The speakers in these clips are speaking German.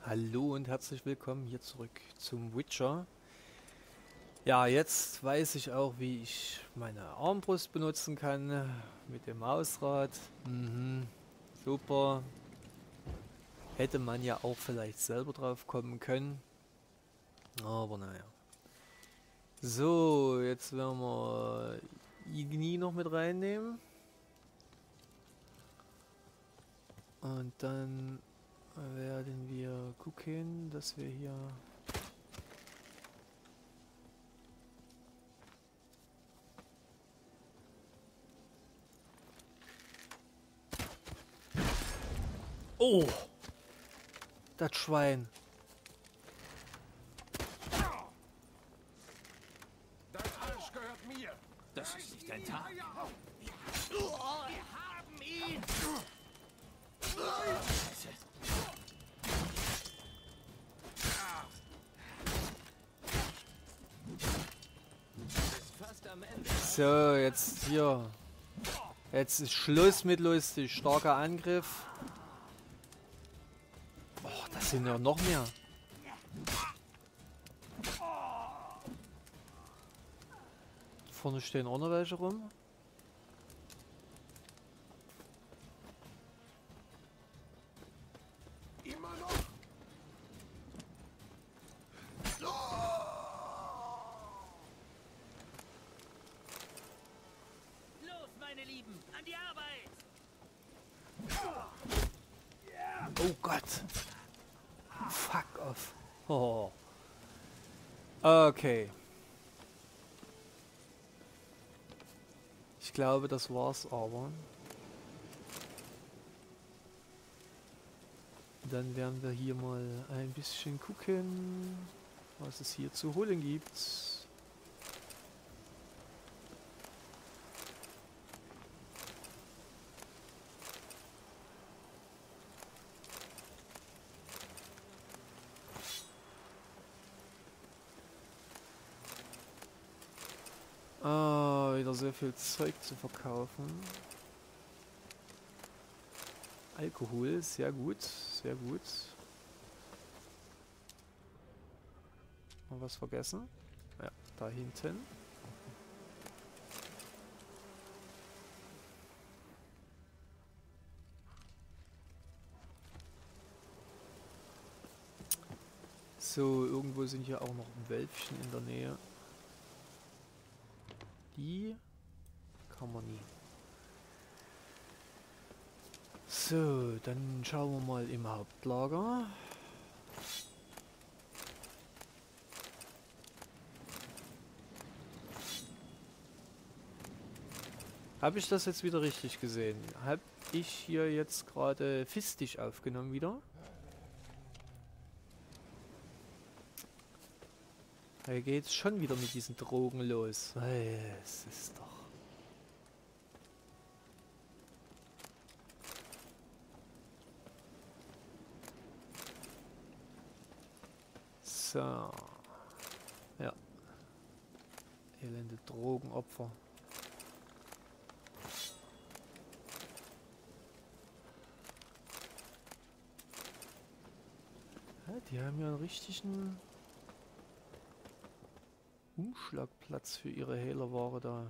Hallo und herzlich willkommen hier zurück zum Witcher. Ja, jetzt weiß ich auch, wie ich meine Armbrust benutzen kann mit dem Mausrad. Super. Hätte man ja auch vielleicht selber drauf kommen können. Aber naja. So, jetzt werden wir Igni noch mit reinnehmen. Und dann werden wir gucken, dass wir hier... Oh! Das Schwein! Dein Arsch gehört mir! Das ist nicht dein Tag. Wir haben ihn! Scheiße. Bist fast am Ende. So, jetzt hier. Jetzt ist Schluss mit lustig. Starker Angriff. Oh, das sind ja noch mehr. Vorne stehen auch noch welche rum. Immer noch! Los, meine Lieben, an die Arbeit! Oh Gott. Fuck off. Oh. Okay. Ich glaube, das war's aber. Dann werden wir hier mal ein bisschen gucken, was es hier zu holen gibt. Ah, wieder sehr viel Zeug zu verkaufen. Alkohol, sehr gut, sehr gut. Noch was vergessen? Ja, da hinten. So, irgendwo sind hier auch noch Wölfchen in der Nähe. Die kann man nie. So, dann schauen wir mal im Hauptlager. Habe ich das jetzt wieder richtig gesehen? Habe ich hier jetzt gerade Fistisch aufgenommen wieder? Da geht's schon wieder mit diesen Drogen los. Es ist doch... So. Ja. Elende Drogenopfer. Ja, die haben ja einen richtigen Umschlagplatz für ihre Hehlerware da.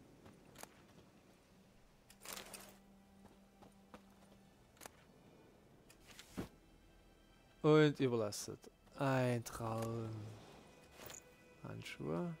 Und überlastet. Ein Traum. Handschuhe.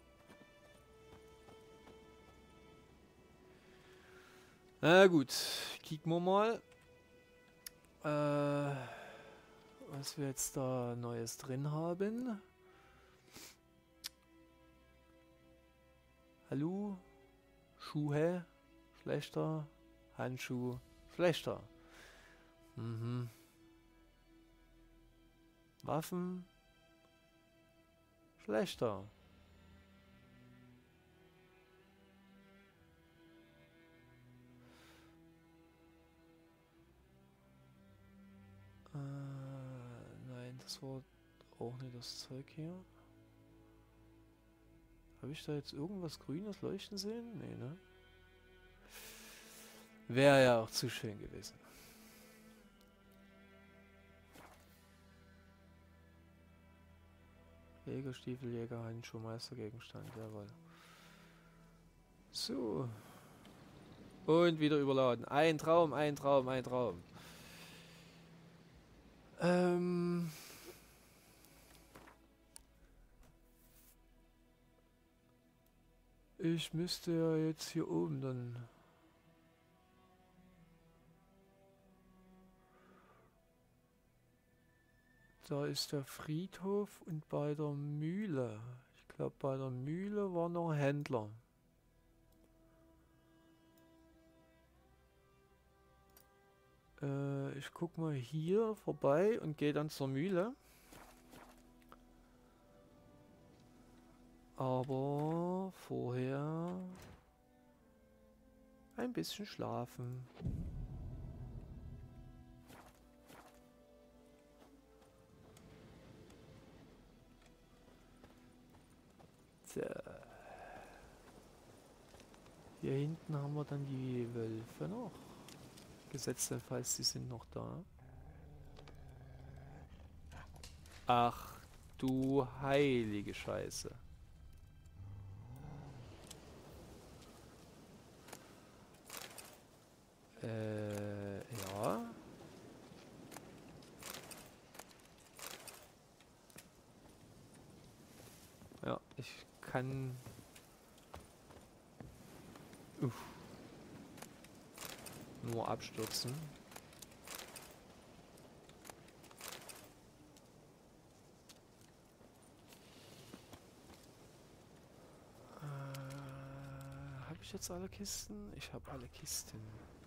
Na gut, kicken wir mal, was wir jetzt da Neues drin haben. Hallo? Schuhe? Schlechter? Handschuh? Schlechter. Waffen? Schlechter. Nein, das war auch nicht das Zeug hier. Habe ich da jetzt irgendwas Grünes leuchten sehen? Nee, ne? Wäre ja auch zu schön gewesen. Jägerstiefeljäger, Handschuh, Meistergegenstand, jawohl. So. Und wieder überladen. Ein Traum, ein Traum, ein Traum. Ich müsste ja jetzt hier oben dann... Da ist der Friedhof und bei der Mühle. Ich glaube, bei der Mühle war noch ein Händler. Ich guck mal hier vorbei und gehe dann zur Mühle. Aber vorher ein bisschen schlafen. So. Hier hinten haben wir dann die Wölfe noch. Gesetztenfalls, sie sind noch da. Ach du heilige Scheiße. Ja. Ja, ich kann... nur abstürzen. Habe ich jetzt alle Kisten? Ich habe alle Kisten.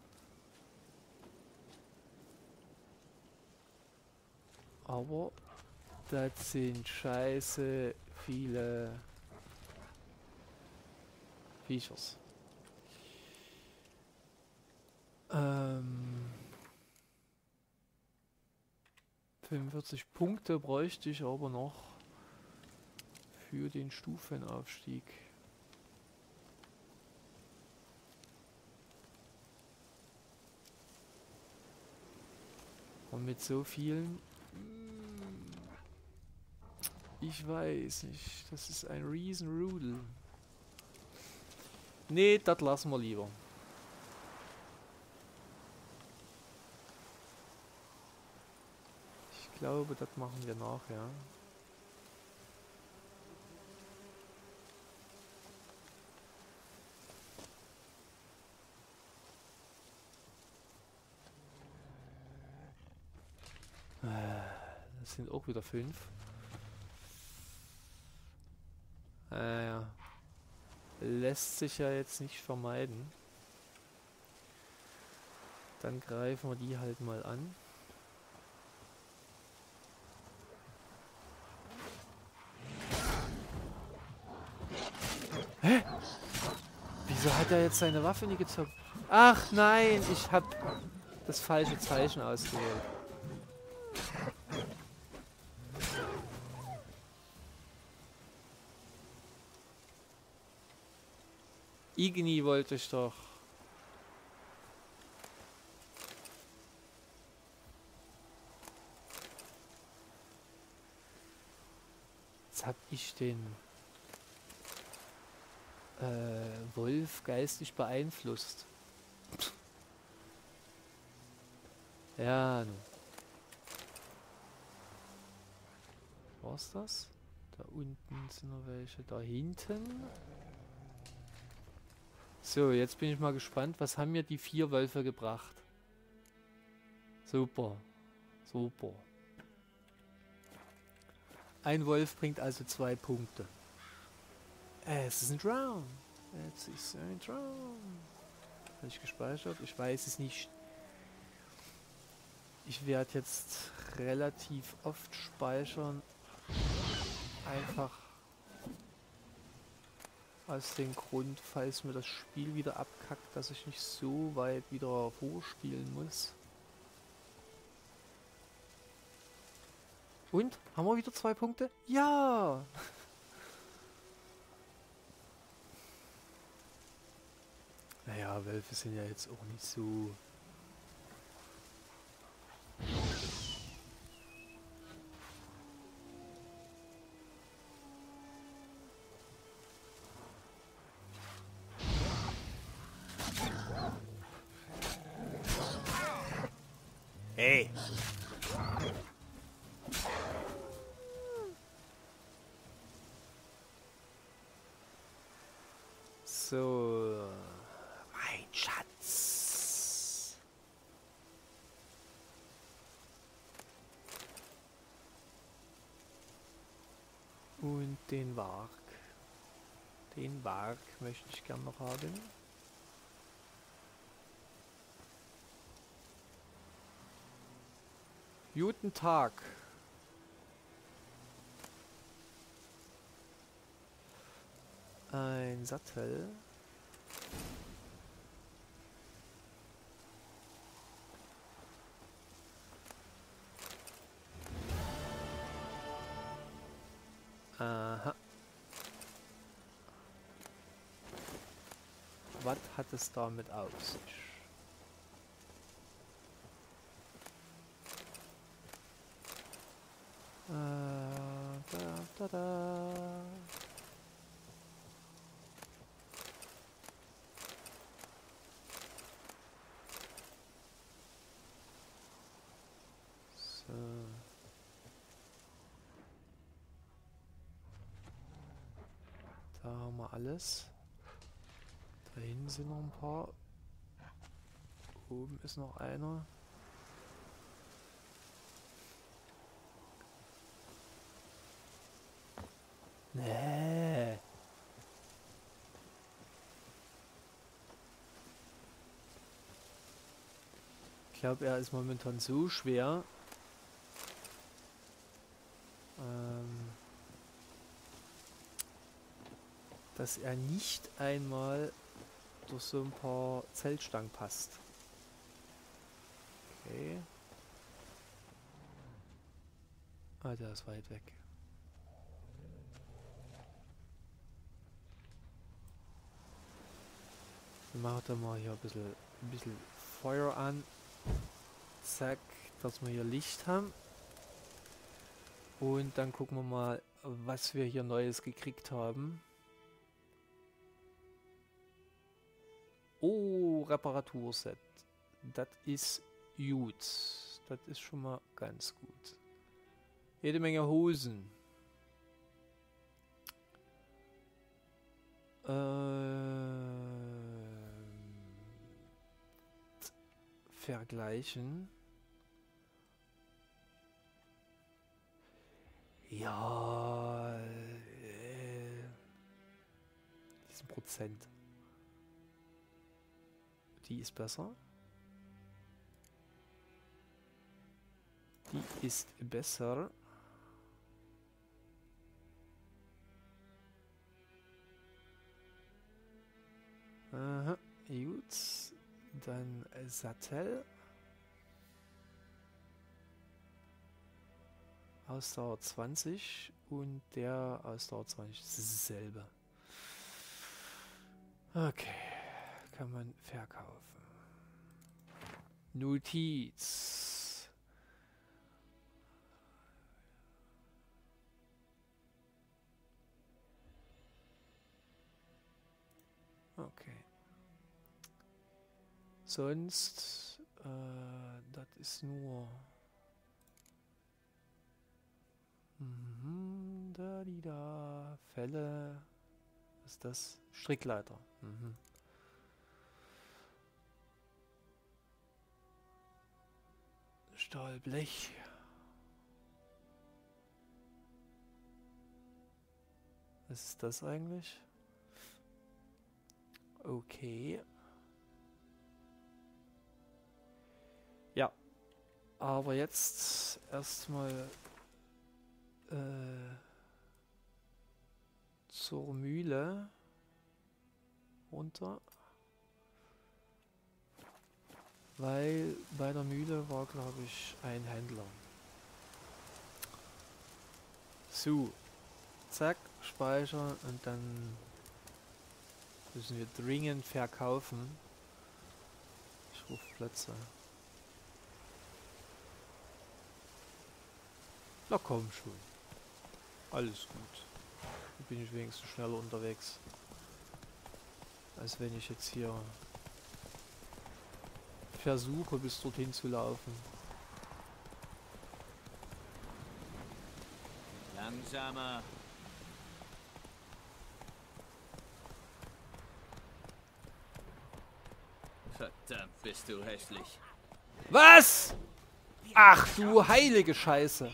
Aber das sind scheiße viele Viechers. 45 Punkte bräuchte ich aber noch für den Stufenaufstieg. Und mit so vielen... Ich weiß nicht. Das ist ein Riesenrudel. Nee, das lassen wir lieber. Ich glaube, das machen wir nachher. Das sind auch wieder 5. Ja. Lässt sich ja jetzt nicht vermeiden. Dann greifen wir die halt mal an. Hä? Wieso hat er jetzt seine Waffe nie gezockt? Ach nein, ich hab das falsche Zeichen ausgewählt. Igni wollte ich doch. Jetzt hab ich den Wolf geistig beeinflusst. Ja, nun. War's das? Da unten sind noch welche. Da hinten. So, jetzt bin ich mal gespannt, was haben mir die 4 Wölfe gebracht? Super. Super. Ein Wolf bringt also 2 Punkte. Es ist ein Traum. Es ist ein Traum. Habe ich gespeichert? Ich weiß es nicht. Ich werde jetzt relativ oft speichern. Einfach aus dem Grund, falls mir das Spiel wieder abkackt, dass ich nicht so weit wieder vorspielen muss. Und? Haben wir wieder 2 Punkte? Ja! Naja, Wölfe sind ja jetzt auch nicht so... Hey! So, mein Schatz. Und den Warg. Den Warg möchte ich gern noch haben. Guten Tag. Ein Sattel. Aha. Was hat es damit auf sich? Da. So. Da haben wir alles. Da hinten sind noch ein paar. Oben ist noch einer. Nee. Ich glaube, er ist momentan so schwer. Dass er nicht einmal durch so ein paar Zeltstangen passt. Okay. Ah, der ist weit weg. Wir machen da mal hier ein bisschen Feuer an. Zack, dass wir hier Licht haben. Und dann gucken wir mal, was wir hier Neues gekriegt haben. Oh, Reparaturset. Das ist gut. Das ist schon mal ganz gut. Jede Menge Hosen. Vergleichen. Ja, diesen Prozent. Die ist besser. Die ist besser. Aha, gut. Dann Sattel. Ausdauer 20 und der Ausdauer 20. Das ist dasselbe. Okay. Kann man verkaufen. Notiz. Okay. Sonst, das ist nur... da. Fälle. Was ist das? Strickleiter. Stahlblech. Was ist das eigentlich? Okay. Ja. Aber jetzt erstmal zur Mühle runter. Weil bei der Mühle war, glaube ich, ein Händler. So. Zack, speichern und dann müssen wir dringend verkaufen. Ich rufe Plätze. Na komm schon. Alles gut. Da bin ich wenigstens schneller unterwegs. Als wenn ich jetzt hier versuche, bis dorthin zu laufen. Langsamer. Verdammt, bist du hässlich. Was? Ach du heilige Scheiße.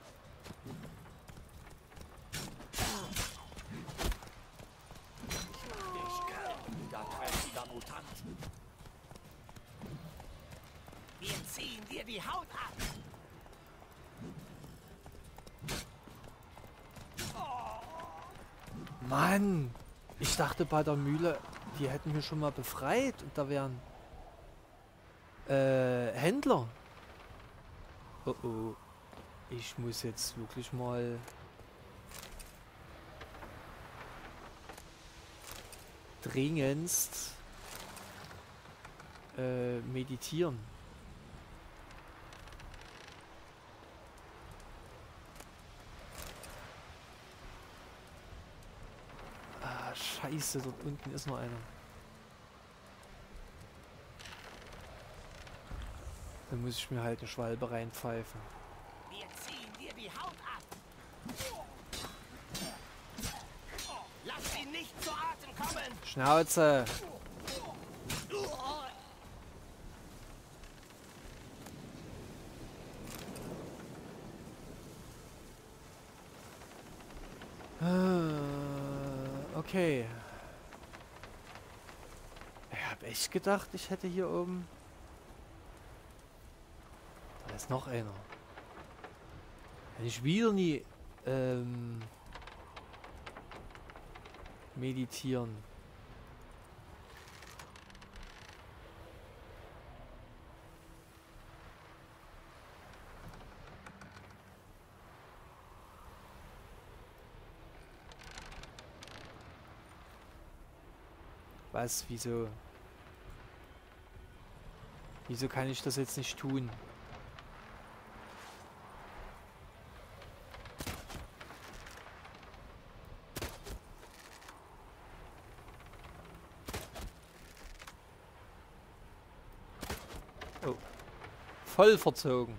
Wir ziehen dir die Haut ab. Mann, ich dachte bei der Mühle, die hätten wir schon mal befreit und da wären Händler. Oh oh, ich muss jetzt wirklich mal dringendst meditieren. Ah, scheiße, dort unten ist noch einer. Dann muss ich mir halt eine Schwalbe reinpfeifen. Wir ziehen dir die Haut ab. Lass ihn nicht zu Atem kommen. Schnauze! Okay. Ich hab echt gedacht, ich hätte hier oben... Da ist noch einer. Wenn ich wieder nie meditieren. Was? Wieso? Wieso kann ich das jetzt nicht tun? Oh. Voll verzogen.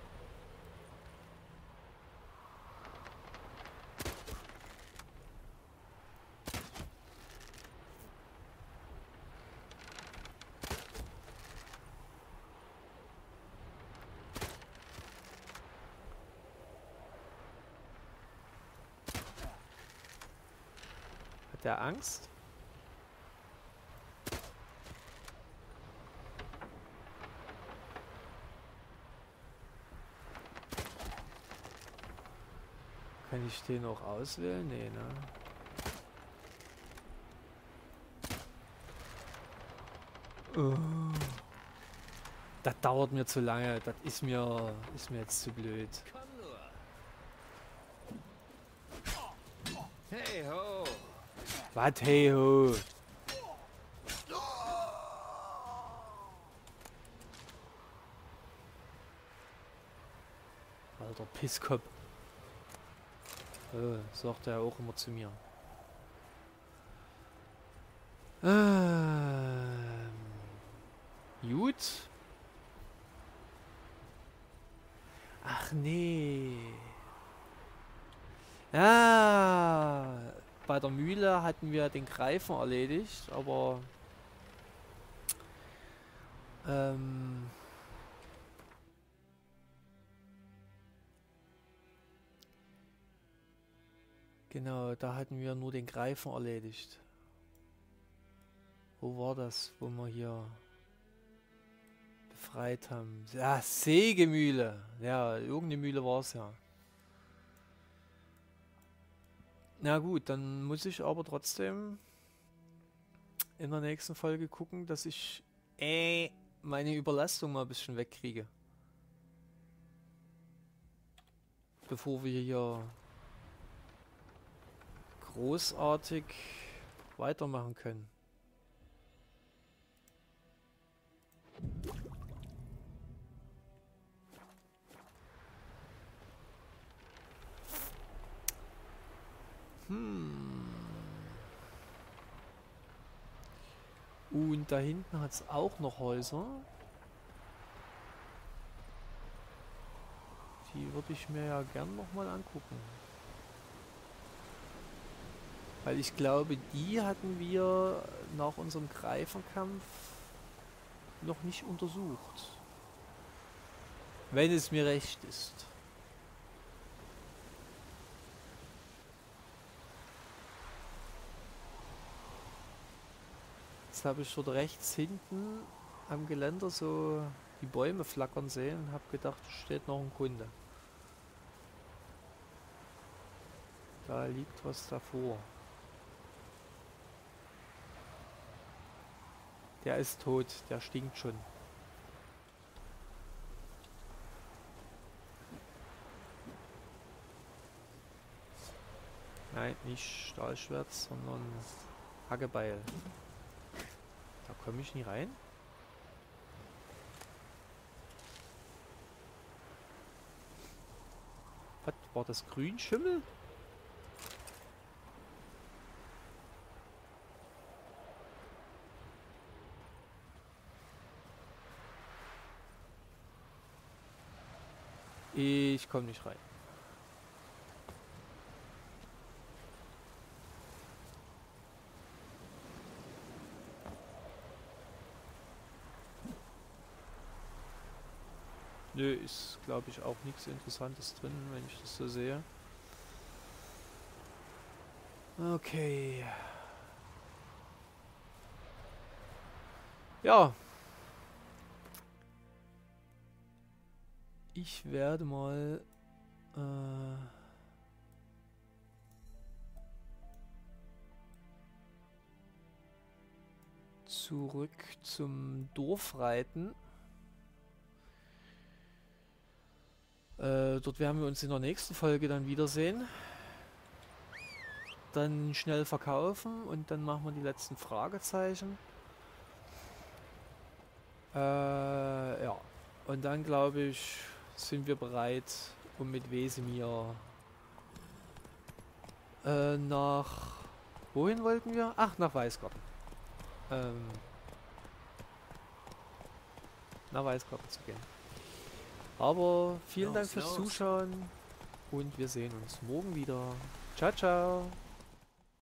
Hat der Angst? Kann ich den auch auswählen? Nee, ne? Oh. Das dauert mir zu lange. Das ist mir jetzt zu blöd. Komm nur. Hey ho. Was, hey ho? Alter Pisskopf. Sagt er auch immer zu mir. Gut. Ach nee. Ja, bei der Mühle hatten wir den Greifen erledigt, aber genau, da hatten wir nur den Greifen erledigt. Wo war das, wo wir hier befreit haben? Ja, Sägemühle. Ja, irgendeine Mühle war es ja. Na gut, dann muss ich aber trotzdem in der nächsten Folge gucken, dass ich meine Überlastung mal ein bisschen wegkriege. Bevor wir hier großartig weitermachen können. Und da hinten hat es auch noch Häuser. Die würde ich mir ja gern nochmal angucken. Weil ich glaube, die hatten wir nach unserem Greifenkampf noch nicht untersucht. Wenn es mir recht ist. Jetzt habe ich dort rechts hinten am Geländer so die Bäume flackern sehen und habe gedacht, steht noch ein Kunde. Da liegt was davor. Der ist tot, der stinkt schon. Nein, nicht Stahlschwert, sondern Hackebeil. Da komme ich nie rein. Was war das? Grünschimmel? Ich komme nicht rein. Nö, ist glaube ich auch nichts Interessantes drin, wenn ich das so sehe. Okay. Ja. Ich werde mal zurück zum Dorf reiten. Dort werden wir uns in der nächsten Folge dann wiedersehen. Dann schnell verkaufen und dann machen wir die letzten Fragezeichen. Ja. Und dann glaube ich, sind wir bereit, um mit Wesemir nach... Wohin wollten wir? Ach, nach Weißgarten. Nach Weißgarten zu gehen. Aber vielen Dank fürs Zuschauen und wir sehen uns morgen wieder. Ciao, ciao.